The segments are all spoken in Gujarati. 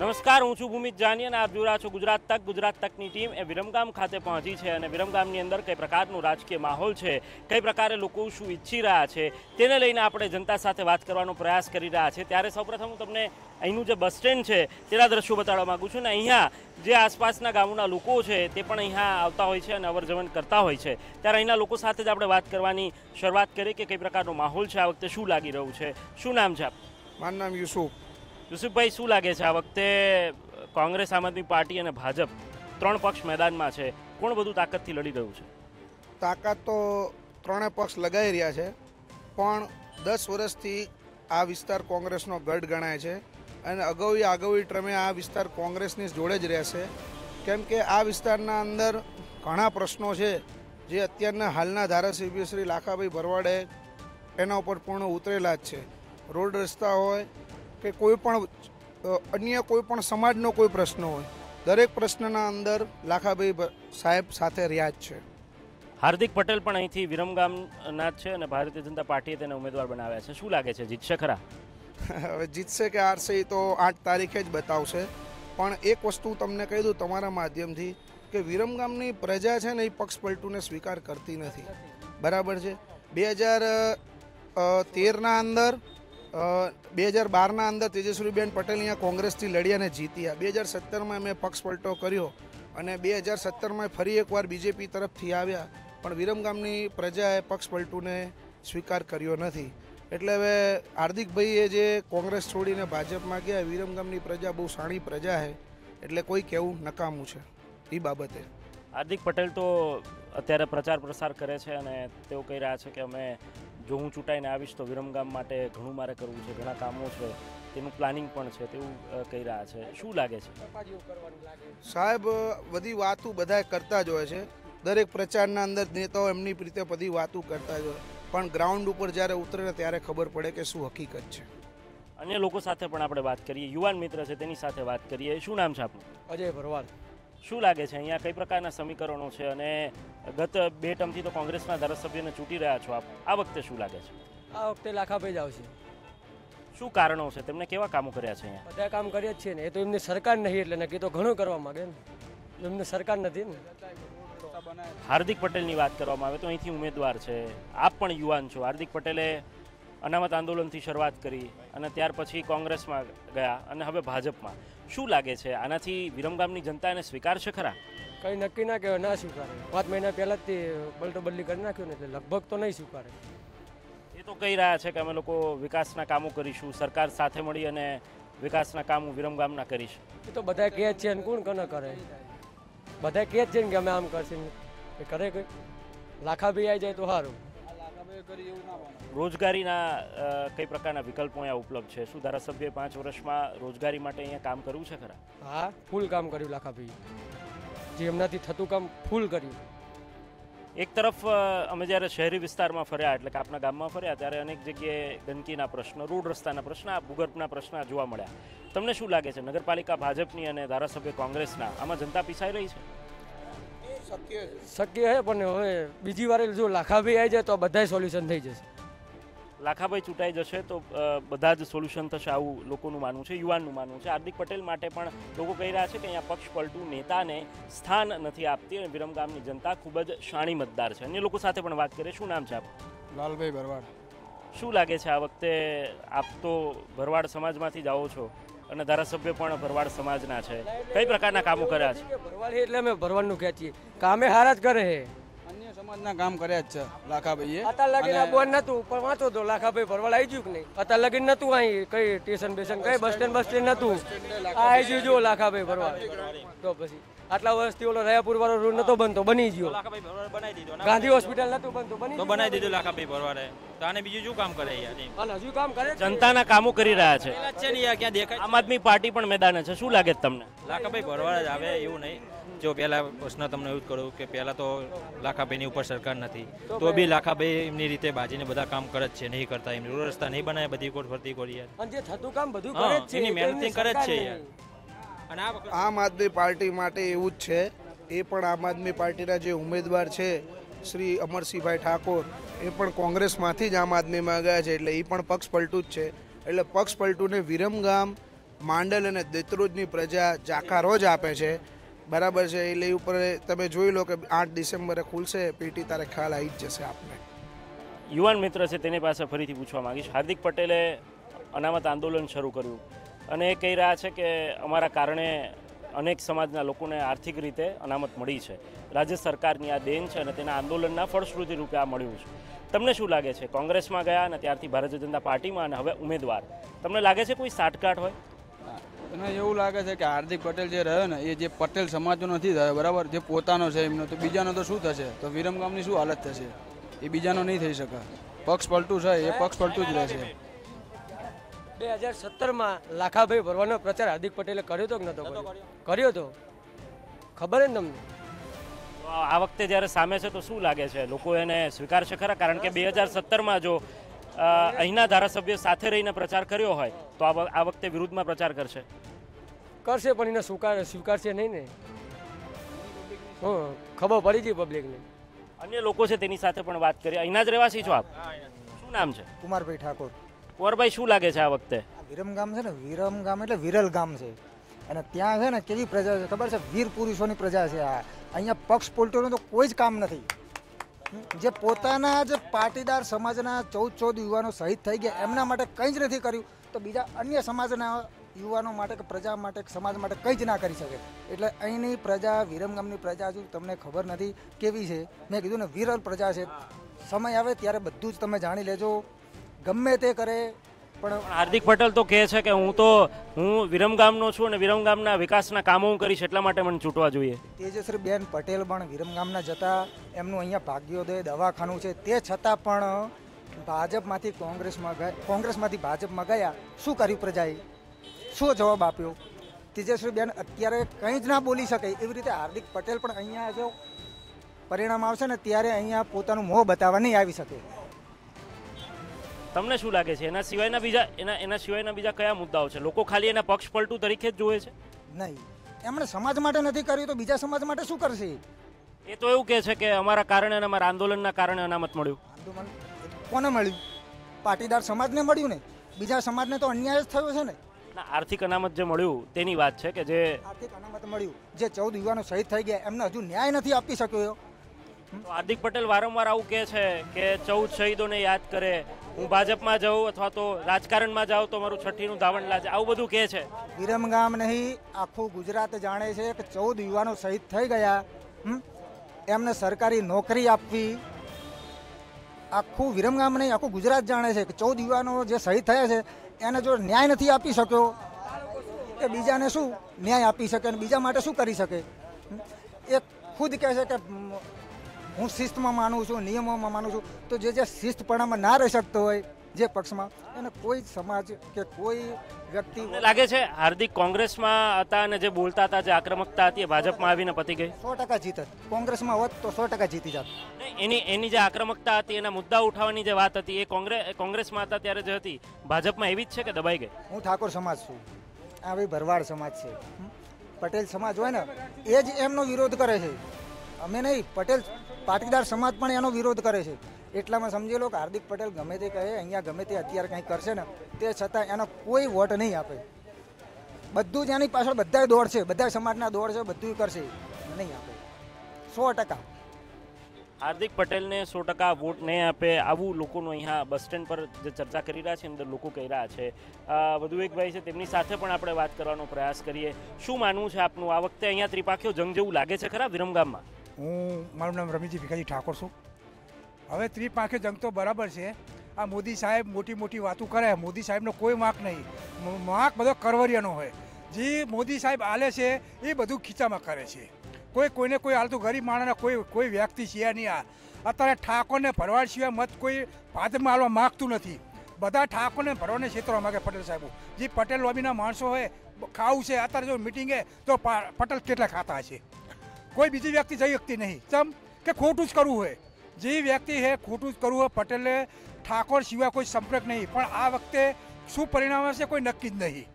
નમસ્કાર, હું છું ભૂમિત જાની અને આપ જોઈ રહ્યા છો ગુજરાત તકની ટીમ એ વિરમગામ ખાતે પહોંચી છે અને વિરમગામની અંદર કઈ પ્રકારનો રાજકીય માહોલ છે, કઈ પ્રકારે લોકો શું ઈચ્છી રહ્યા છે તેને લઈને આપણે જનતા સાથે વાત કરવાનો પ્રયાસ કરી રહ્યા છે। ત્યારે સૌપ્રથમ હું તમને અહીંનું જે બસ સ્ટેન્ડ છે તેના દ્રશ્યો બતાડવા માગું છું ને અહીંયા જે આસપાસના ગામોના લોકો છે તે પણ અહીંયા આવતા હોય છે અને અવરજવર કરતા હોય છે। ત્યારે અહીંના લોકો સાથે જ આપણે વાત કરવાની શરૂઆત કરીએ કે કઈ પ્રકારનો માહોલ છે, આ વખતે શું લાગી રહ્યું છે। શું નામ છે આપ? મારું નામ યુસુફ। યુસુફભાઈ, શું લાગે છે આ વખતે કોંગ્રેસ, આમ આદમી પાર્ટી અને ભાજપ ત્રણ પક્ષ મેદાનમાં છે, કોણ બધું તાકાતથી લડી રહ્યું છે? તાકાત તો ત્રણે પક્ષ લગાવી રહ્યા છે, પણ 10 વર્ષથી આ વિસ્તાર કોંગ્રેસનો ગઢ ગણાય છે અને અગાઉ ટ્રમે આ વિસ્તાર કોંગ્રેસની જોડે જ રહેશે, કેમ કે આ વિસ્તારના અંદર ઘણા પ્રશ્નો છે જે અત્યારના હાલના ધારાસભ્ય શ્રી લાખાભાઈ ભરવાડે એના ઉપર પૂર્ણ ઉતરેલા જ છે। રોડ રસ્તા હોય કે કોઈ પણ અન્ય કોઈ પણ સમાજનો કોઈ પ્રશ્ન હોય, દરેક પ્રશ્નના અંદર લાખાભાઈ સાહેબ સાથે રહ્યા જ છે। હાર્દિક પટેલ પણ અહીંથી વિરમગામના જ છે અને ભારતીય જનતા પાર્ટીએ તેને ઉમેદવાર બનાવ્યા છે। શું લાગે છે, જીતશે ખરા? હવે જીતશે કે હારશે એ તો 8 તારીખે જ બતાવશે, પણ એક વસ્તુ તમને કહી દઉં તમારા માધ્યમથી કે વિરમગામની પ્રજા છે ને એ પક્ષ પલટુને સ્વીકાર કરતી નથી, બરાબર છે। 2013ના અંદર 2012ના અંદર તેજસ્વીબેન પટેલ અહીંયા કોંગ્રેસથી લડી અને જીત્યા। 2017માં મેં પક્ષ પલટો કર્યો અને 2017માં ફરી એકવાર બીજેપી તરફથી આવ્યા, પણ વિરમગામની પ્રજાએ પક્ષ પલટુને સ્વીકાર કર્યો નથી। એટલે હવે હાર્દિકભાઈએ જે કોંગ્રેસ છોડીને ભાજપમાં ગયા, વિરમગામની પ્રજા બહુ સાણી પ્રજા છે, એટલે કોઈ કહેવું નકામું છે એ બાબતે। હાર્દિક પટેલ તો અત્યારે પ્રચાર પ્રસાર કરે છે અને તેઓ કહી રહ્યા છે કે અમે જો હું ચૂંટાઈને આવીશ તો વિરમગામ માટે ઘણું મારે કરવું છે, ઘણા કામો છે, તેનું પ્લાનિંગ પણ છે, તેવું કહી રહ્યા છે। શું લાગે છે સાહેબ? બધી વાતો બધા કરતા જ હોય છે, દરેક પ્રચારના અંદર નેતાઓ એમની રીતે બધી વાતો કરતા જ હોય, પણ ગ્રાઉન્ડ ઉપર જ્યારે ઉતરે ને ત્યારે ખબર પડે કે શું હકીકત છે। અન્ય લોકો સાથે પણ આપણે વાત કરીએ, યુવાન મિત્ર છે તેની સાથે વાત કરીએ। શું નામ છે આપનું? અજય ભરવાડ। શું લાગે છે અહીંયા કઈ પ્રકારના સમીકરણો છે અને ગત 2 ટર્મથી તો કોંગ્રેસના ધારાસભ્યને ચૂંટી રહ્યા છો આપ, આ વખતે શું લાગે છે? આ વખતે લાખાભાઈ જ આવશે। શું કારણો છે, તેમને કેવા કામો કર્યા છે અહીંયા? બધા કામ કર્યા જ છે ને, એ તો એમની સરકાર નહીં એટલે નક્કી તો ઘણું કરવા માંગે ને, એમની સરકાર નથી ને। હાર્દિક પટેલની વાત કરવામાં આવે તો અહીંથી ઉમેદવાર છે, આપ પણ યુવાન છો। હાર્દિક પટેલે અનામત આંદોલનથી શરૂઆત કરી અને ત્યાર પછી કોંગ્રેસમાં ગયા અને હવે ભાજપમાં। શું લાગે છે, આનાથી વિરમગામની જનતા એને સ્વીકારશે ખરા? કંઈ નક્કી ના કહેવાય, ના સ્વીકારે। 5 મહિના પહેલાં જ તે બલટો બદલી કરી નાખ્યું ને, એટલે લગભગ તો નહીં સ્વીકારે। એ તો કહી રહ્યા છે કે અમે લોકો વિકાસના કામો કરીશું, સરકાર સાથે મળી અને વિકાસના કામો વિરમગામના કરીશું। એ તો બધા કહે જ છે ને, કોણ કને કરે? બધા કહે જ છે ને કે અમે આમ કરશે, એ કરે કંઈ? લાખાભાઈ આવી જાય તો સારું। રોજગારીના કઈ પ્રકારના વિકલ્પો અહીંયા ઉપલબ્ધ છે? શું ધારાસભ્ય 5 વર્ષમાં રોજગારી માટે અહીંયા કામ કરવું છે ખરા? હા, ફૂલ કામ કર્યું લાખાભાઈ, જે એમનાથી થતું કામ ફૂલ કર્યું। એક તરફ અમે જ્યારે શહેરી વિસ્તારમાં ફર્યા એટલે કે આપણા ગામમાં ફર્યા ત્યારે અનેક જગ્યાએ ગંદકીના પ્રશ્ન, રોડ રસ્તાના પ્રશ્ન, ભૂગર્ભના પ્રશ્ન જોવા મળ્યા। તમને શું લાગે છે, નગરપાલિકા ભાજપની અને ધારાસભ્ય કોંગ્રેસના, આમાં જનતા પીસાઈ રહી છે? શક્ય છે, પણ હવે બીજી વાર જો લાખાભાઈ આવી જાય તો બધા સોલ્યુશન થઈ જશે। લાખાભાઈ ચૂંટાઈ જશે તો બધા જ સોલ્યુશન થશે, આવું લોકોનું માનવું છે, યુવાનનું માનવું છે। હાર્દિક પટેલ માટે પણ લોકો કહી રહ્યા છે કે અહીંયા પક્ષ પલટુ નેતાને સ્થાન નથી આપતી અને વિરમગામની જનતા ખૂબ જ શાણી મતદાર છે। અન્ય લોકો સાથે પણ વાત કરીએ। શું નામ છે આપ? લાલભાઈ ભરવાડ। શું લાગે છે આ વખતે, આપ તો ભરવાડ સમાજમાંથી જ આવો છો અને ધારાસભ્ય પણ ભરવાડ સમાજના છે, કઈ પ્રકારના કામો કર્યા છે? ભરવાડ એટલે અમે ભરવાડનું ખેંચીએ, કામે હારા જ કરે છે, અન્ય સમાજના કામ કર્યા જ છે લાખાભાઈએ। અત્યારે લગીને બોન નતું પણ વાંચો તો લાખાભાઈ ભરવાડ આવી ગયું કે નહીં? અત્યારે લગીન નતું અહીં કઈ સ્ટેશન બેશન કઈ બસ સ્ટેન્ડ નતું, આવી ગયું જો લાખાભાઈ ભરવાડ। તો પછી આટલા વર્ષથી ઓલો રયાપુર વાળો રોડ નતો બનતો, બની ગયો। ગાંધી હોસ્પિટલ નતું બનતું, બનાવી દીધું લાખાભાઈ ભરવાડે, તો આને બીજું શું કામ કરે યાર? હજુ કામ કરે, જનતાના કામો કરી રહ્યા છે। છે ને યાર, ક્યાં દેખાય? આમ આદમી પાર્ટી પણ મેદાને છે, શું લાગે છે તમને? લાખાભાઈ ભરવાડ જ આવે એવું નહીં। જો પહેલા પ્રશ્ન તમને એવું જ કરું કે પહેલા તો લાખાભાઈની ઉપર સરકાર નથી, તો બી લાખાભાઈ એમની રીતે બાજીને બધા કામ કરે જ છે, નહીં કરતા એમ રોડ રસ્તા નહીં બનાવે, બધી કોટ ફરતી કોરી યાર, અને જે થતું કામ બધું કરે જ છે, એની મહેનત કરે જ છે યાર। અને આમ આદમી પાર્ટી માટે એવું જ છે, એ પણ આમ આદમી પાર્ટીના જે ઉમેદવાર છે શ્રી અમરસિંહભાઈ ઠાકોર, એ પણ કોંગ્રેસમાંથી જ આમ આદમીમાં ગયા છે, એટલે એ પણ પક્ષ પલટું જ છે। એટલે પક્ષ પલટુને વિરમગામ માંડલ અને દેત્રોજની પ્રજા જાખા રોજ આપે છે, બરાબર છે. એટલે એ ઉપર તમે જોઈ લો કે 8 ડિસેમ્બરે ખુલશે પીટી, તારે ખ્યાલ આવી જ જશે આપને. યુવાન મિત્ર છે તેની પાસે ફરીથી પૂછવા માંગીશ. હાર્દિક પટેલે અનામત આંદોલન શરૂ કર્યું અને એ કહી રહ્યા છે કે અમારા કારણે અનેક સમાજના લોકોને આર્થિક રીતે અનામત મળી છે, રાજ્ય સરકારની આ દેન છે અને તેના આંદોલનના ફળશ્રુતિ રૂપે આ મળ્યું છે. તમને શું લાગે છે, કોંગ્રેસમાં ગયા અને ત્યારથી ભારતીય જનતા પાર્ટીમાં અને હવે ઉમેદવાર, તમને લાગે છે કોઈ સાઠગાંઠ હોય? મને એવું લાગે છે કે હાર્દિક પટેલ જે રહ્યો ને એ જે પટેલ સમાજનો નથી થયો, બરાબર, જે પોતાનો છે એમનો, તો બીજાનો તો શું થશે? તો વિરમગામની શું હાલત થશે? એ બીજાનો નહીં થઈ શકે. પક્ષ પલટું છે એ પક્ષ પલટું જ રહેશે. 2017માં લાખાભાઈ ભરવાનો પ્રચાર હાર્દિક પટેલે કર્યો હતો કે નતો કર્યો હતો? ખબર જ તમને? આ વખતે જ્યારે સામે છે તો શું લાગે છે, લોકો એને સ્વીકારશે ખરા? કારણ કે 2017માં જો અહીંના ધારાસભ્ય સાથે રહીને પ્રચાર કર્યો હોય તો આ વખતે વિરુદ્ધમાં પ્રચાર કરશે પણ એને સ્વીકારશે નહીં ને. ખબર પડી ગઈ પબ્લિકને. અન્ય લોકો છે તેની સાથે પણ વાત કરીએ. અહીંના જ રહેવાસી છો આપ? શું નામ છે? કુમારભાઈ ઠાકોર. કુંવરભાઈ, શું લાગે છે આ વખતે? વિરમગામ છે ને, વિરમગામ એટલે વિરલ ગામ છે અને ત્યાં છે ને કેવી પ્રજા છે ખબર છે? વીર પુરુષોની પ્રજા છે. આ અહીંયા પક્ષ પોલટોનું તો કોઈ જ કામ નથી. જે પોતાના જ પાટીદાર સમાજના 14 યુવાનો શહીદ થઈ ગયા એમના માટે કંઈ જ નથી કર્યું, તો બીજા અન્ય સમાજના યુવાનો માટે કે પ્રજા માટે સમાજ માટે કંઈ જ ના કરી શકે. એટલે અહીંની પ્રજા, વિરમગામની પ્રજા હજુ તમને ખબર નથી કેવી છે. મેં કીધું ને, વિરલ પ્રજા છે. સમય આવે ત્યારે બધું જ તમે જાણી લેજો. ગમે તે કરે પણ હાર્દિક પટેલ તો કહે છે કે હું વિરમગામનો છું અને વિરમગામના વિકાસના કામો હું કરીશ, એટલા માટે મને ચૂંટવા જોઈએ. તેજશ્રીબેન પટેલ પણ વિરમગામના જતા, એમનું અહીંયા ભાગ્યોદય દવાખાનું છે, તે છતાં પણ ભાજપમાંથી કોંગ્રેસમાંથી ભાજપમાં ગયા. શું કર્યું પ્રજાએ? શું જવાબ આપ્યો? તેજશ્રીબેન અત્યારે કંઈ જ ના બોલી શકે. એવી રીતે હાર્દિક પટેલ પણ અહીંયા જો પરિણામ આવશે ને ત્યારે અહીંયા પોતાનું મોં બતાવવા નહીં આવી શકે. તમને શું લાગે છે, એના સિવાયના બીજા કયા મુદ્દાઓ છે? લોકો ખાલી એના પક્ષ પલટું તરીકે જ જોવે છે? નહીં, એમણે સમાજ માટે નથી કર્યું તો બીજા સમાજ માટે શું કરશે? એ તો એવું કહે છે કે અમારા કારણે અને અમારા આંદોલનના કારણે અનામત મળ્યું. આંદોલન કોને મળ્યું? પાટીદાર સમાજને મળ્યું ને, બીજા સમાજને તો અન્યાય જ થયો છે ને. ના, આર્થિક અનામત જે મળ્યું તેની વાત છે કે જે આર્થિક અનામત મળ્યું, જે 14 યુવાનો શહીદ થઈ ગયા એમને હજુ ન્યાય નથી આપી શક્યો. હાર્દિક પટેલ વારંવાર આવું કહે છે કે 14 શહીદોને યાદ કરે, હું ભાજપમાં જાઉં અથવા તો રાજકારણમાં જાઉં તો મારું છઠ્ઠીનું ધાવણ લાજે, આવું બધું કહે છે. વિરમગામ નહીં, આખું ગુજરાત જાણે છે કે 14 યુવાનો શહીદ થઈ ગયા, એમને સરકારી નોકરી આપવી. આખું વિરમગામ નહીં, આખું ગુજરાત જાણે છે કે 14 યુવાનો જે શહીદ થયા છે એને જો ન્યાય નથી આપી શક્યો કે બીજાને શું ન્યાય આપી શકે અને બીજા માટે શું કરી શકે? એ ખુદ કહે છે કે હું શિસ્તમાં માનું છું, નિયમોમાં માનું છું. તો જે શિસ્તપણામાં ના રહી શકતો હોય જે પક્ષમાં, એને કોઈ સમાજ કે કોઈ વ્યક્તિ લાગે છે હાર્દિક કોંગ્રેસમાં હતા અને જે બોલતા હતા, જે આક્રમકતા હતી, એ ભાજપમાં આવીને પતી ગઈ. 100% જીતત. કોંગ્રેસમાં હોત તો 100% જીતી જાત. એની જે આક્રમકતા હતી, એના મુદ્દા ઉઠાવવાની જે વાત હતી, એ કોંગ્રેસમાં હતા ત્યારે જે હતી, ભાજપમાં એવી જ છે કે દબાઈ ગઈ? હું ઠાકોર સમાજ છું, આ ભાઈ ભરવાડ સમાજ છે. પટેલ સમાજ હોય ને એ જ એમનો વિરોધ કરે છે, અમે નહીં. પટેલ પાટીદાર સમાજ પણ એનો વિરોધ કરે છે. એટલામાં સમજી લો કે હાર્દિક પટેલ ગમે તે કહે, અહીંયા ગમે તે અત્યારે કંઈ કરશે ને, તે છતાં એનો કોઈ વોટ નહીં આપે. બધું જ એની પાછળ બધા દોડશે, બધા સમાજના દોડશે, બધું કરશે, નહીં આપે. 100%. હાર્દિક પટેલને 100% વોટ નહીં આપે, આવું લોકોનું અહીંયા બસ સ્ટેન્ડ પર જે ચર્ચા કરી રહ્યા છે અંદર લોકો કહી રહ્યા છે. વધુ એક ભાઈ છે, તેમની સાથે પણ આપણે વાત કરવાનો પ્રયાસ કરીએ. શું માનવું છે આપનું? આ વખતે અહીંયા ત્રિપાખીઓ જંગ જેવું લાગે છે ખરા વિરમગામમાં? મારું નામ રમીજી ભીખાજી ઠાકોર છું. હવે ત્રિપાંખે જંગ તો બરાબર છે. આ મોદી સાહેબ મોટી મોટી વાતો કરે, મોદી સાહેબનો કોઈ વાંક નહીં. વાંક બધો કરવરિયાનો હોય. જે મોદી સાહેબ આલે છે એ બધું ખીચામાં કરે છે. કોઈને કોઈ હાલતું ગરીબ માણસના કોઈ વ્યક્તિ છે નહીં. આ અત્યારે ઠાકોરને ભરવાડ સિવાય મત કોઈ ભાજપમાં હાલવા માગતું નથી. બધા ઠાકોરને ભરવાડને ક્ષેત્રમાં માગે પટેલ સાહેબો. જે પટેલ લોબીના માણસો હોય, ખાવું છે અત્યારે જો મિટિંગે તો પટેલ કેટલા ખાતા હશે? કોઈ બીજી વ્યક્તિ જઈ શકતી નહીં. ચમ કે ખોટું જ કરવું હોય, જે વ્યક્તિ છે ખોટું જ કરવું હોય. પટેલે ઠાકોર સિવાય કોઈ સંપર્ક નહીં. પણ આ વખતે શું પરિણામ હશે કોઈ નક્કી જ નહીં.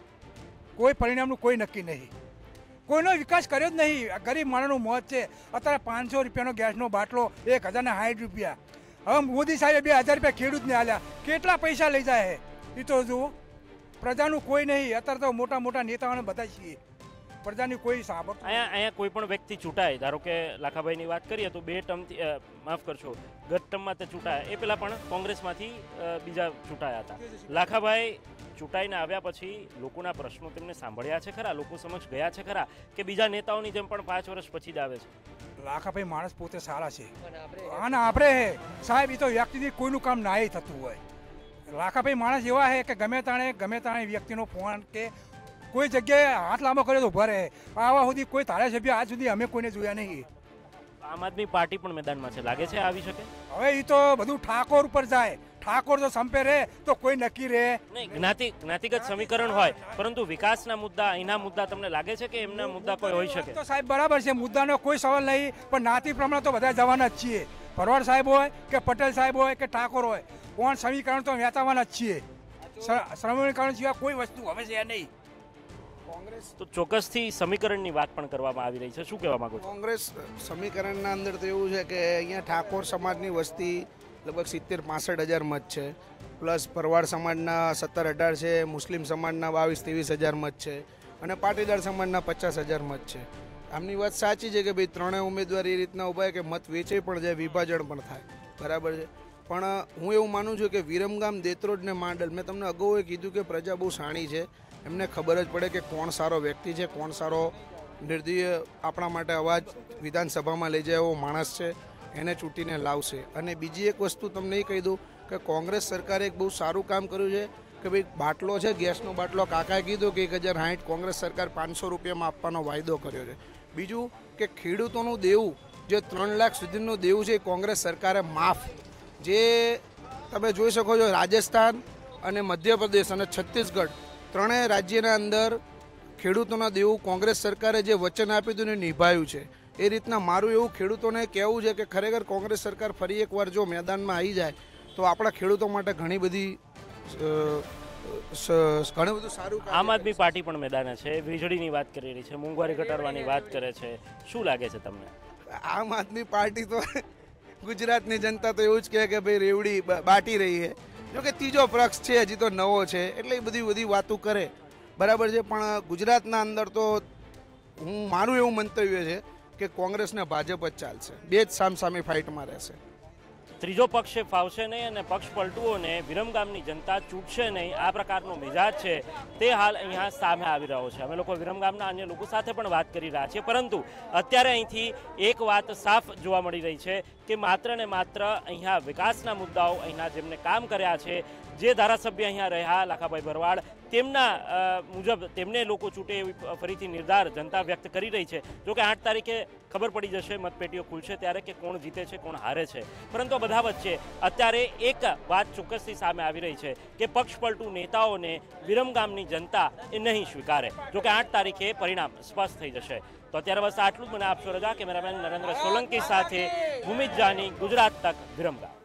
કોઈ પરિણામનું કોઈ નક્કી નહીં. કોઈનો વિકાસ કર્યો જ નહીં. ગરીબ માણસનું મોત છે. અત્યારે 500 રૂપિયાનો ગેસનો બાટલો 1060 રૂપિયા. હવે મોદી સાહેબે 2000 રૂપિયા ખેડૂતને આલ્યા. કેટલા પૈસા લઈ જાય એ તો જુઓ. પ્રજાનું કોઈ નહીં. અત્યારે તો મોટા મોટા નેતાઓને બધા છીએ, પ્રજાની કોઈ સાંભળ. અહીંયા કોઈ પણ વ્યક્તિ ચૂંટાય, ધારો કે લાખાભાઈની વાત કરીએ તો 2 ટર્મથી માફ કરશો ગત ટર્મમાં તે ચૂંટાયા, એ પહેલાં પણ કોંગ્રેસમાંથી બીજા ચૂંટાયા હતા. લાખાભાઈ ચૂંટાઈને આવ્યા પછી લોકોના પ્રશ્નો તેમને સાંભળ્યા છે ખરા, લોકો સમક્ષ ગયા છે ખરા, કે બીજા નેતાઓની જેમ પણ 5 વર્ષ પછી જ આવે છે? લાખાભાઈ માણસ પોતે સારા છે, અને આપણે સાહેબ એ તો વ્યક્તિથી કોઈનું કામ ના થતું હોય. લાખાભાઈ માણસ એવા છે કે ગમે તાણે વ્યક્તિનો ફોન કે કોઈ જગ્યાએ હાથ લાંબો કર્યો તો ભરે. આવા સુધી કોઈ ધારાસભ્ય આજ સુધી અમે કોઈને જોયા નહીં. આમ આદમી પાર્ટી પણ મેદાનમાં છે, લાગે છે આવી શકે? હવે એ તો બધું ઠાકોર ઉપર જાય. ઠાકોર તો સંપે રહે તો કોઈ નક્કી રહે નહીં. જ્ઞાતિગત સમીકરણ હોય, પરંતુ વિકાસના મુદ્દા, અહીંના મુદ્દા તમને લાગે છે કે એમના મુદ્દા કોઈ હોઈ શકે? તો સાહેબ બરાબર છે, મુદ્દાનો કોઈ સવાલ નહીં, પણ નાતી પ્રમાણે તો બધા જવાના જ છીએ. ભરવાડ સાહેબ હોય કે પટેલ સાહેબ હોય કે ઠાકોર હોય, કોણ સમીકરણ તો વેચાવાના જ છીએ. સમીકરણ સિવાય કોઈ વસ્તુ હવે છે નહીં. તો ચોક્કસથી સમીકરણની વાત પણ કરવામાં આવી રહી છે, શું કહેવા માંગો છો? કોંગ્રેસ સમીકરણના અંદર તો એવું છે કે અહીંયા ઠાકોર સમાજની વસ્તી લગભગ 70-65 હજાર મત છે, પ્લસ ભરવાડ સમાજના 17-18 છે, મુસ્લિમ સમાજના 22-23 હજાર મત છે, અને પાટીદાર સમાજના 50 હજાર મત છે. આમની વાત સાચી છે કે ભાઈ ત્રણેય ઉમેદવાર એ રીતના ઊભા કે મત વેચાઈ પણ જાય, વિભાજન પણ થાય, બરાબર છે. પણ હું એવું માનું છું કે વિરમગામ, દેત્રોડ ને માંડલ, મેં તમને અગાઉ કીધું કે પ્રજા બહુ શાણી છે, એમને ખબર જ પડે કે કોણ સારો વ્યક્તિ છે, કોણ સારો નિર્દય આપણા માટે અવાજ વિધાનસભામાં લઈ જાય એવો માણસ છે, એને ચૂંટીને લાવશે. અને બીજી એક વસ્તુ તમને એ કહી દઉં કે કોંગ્રેસ સરકારે એક બહુ સારું કામ કર્યું છે કે ભાઈ બાટલો છે, ગેસનો બાટલો, કાકાએ કીધું કે 1060 કોંગ્રેસ સરકાર 500 રૂપિયામાં આપવાનો વાયદો કર્યો છે. બીજું કે ખેડૂતોનું દેવું જે 3 લાખ સુધીનું દેવું છે એ કોંગ્રેસ સરકારે માફ. જે તમે જોઈ શકો છો રાજસ્થાન અને મધ્યપ્રદેશ અને છત્તીસગઢ ત્રણેય રાજ્યના અંદર ખેડૂતોના દેવું કોંગ્રેસ સરકારે જે વચન આપ્યું હતું ને નિભાવ્યું છે. એ રીતના મારું એવું ખેડૂતોને કહેવું છે કે ખરેખર કોંગ્રેસ સરકાર ફરી એકવાર જો મેદાનમાં આવી જાય તો આપણા ખેડૂતો માટે ઘણી બધું સારું. આમ આદમી પાર્ટી પણ મેદાને છે, વીજળીની વાત કરી રહી છે, મોંઘવારી ઘટાડવાની વાત કરે છે, શું લાગે છે તમને? આમ આદમી પાર્ટી તો ગુજરાતની જનતા તો એવું જ કહે કે ભાઈ રેવડી બાટી રહી છે. જો કે ત્રીજો પક્ષ છે, હજી તો નવો છે, એટલે એ બધી વાતો કરે, બરાબર છે. પણ ગુજરાતના અંદર તો મારું એવું મંતવ્ય છે કે કોંગ્રેસ ને ભાજપ જ ચાલશે, બે જ સામસામે ફાઇટમાં રહેશે. ત્રીજો પક્ષે ફાવશે નહીં અને પક્ષ પલટુઓને વિરમગામની જનતા ચૂંટશે નહીં, આ પ્રકારનો મિજાજ છે તે હાલ અહીંયા સામે આવી રહ્યો છે. અમે લોકો વિરમગામના અન્ય લોકો સાથે પણ વાત કરી રહ્યા છીએ, પરંતુ અત્યારે અહીંથી એક વાત સાફ જોવા મળી રહી છે કે માત્ર ને માત્ર અહીંયા વિકાસના મુદ્દાઓ, અહીંના જેમને કામ કર્યા છે, જે ધારાસભ્ય અહીંયા રહ્યા લાખાભાઈ ભરવાડ, તેમના મુજબ તેમને લોકો ચૂંટે એવી ફરીથી નિર્ધાર જનતા વ્યક્ત કરી રહી છે. જોકે 8 તારીખે ખબર પડી જશે, મતપેટીઓ ખુલશે ત્યારે કે કોણ જીતે છે, કોણ હારે છે. પરંતુ બધા વચ્ચે અત્યારે એક વાત ચોક્કસથી સામે આવી રહી છે કે પક્ષ પલટુ નેતાઓને વિરમગામની જનતા એ નહીં સ્વીકારે. જોકે 8 તારીખે પરિણામ સ્પષ્ટ થઈ જશે. તો અત્યારે બસ આટલું જ. મને આપશો રજા. કેમેરામેન નરેન્દ્ર સોલંકી સાથે ભૂમિત જાની, ગુજરાત તક, વિરમગામ.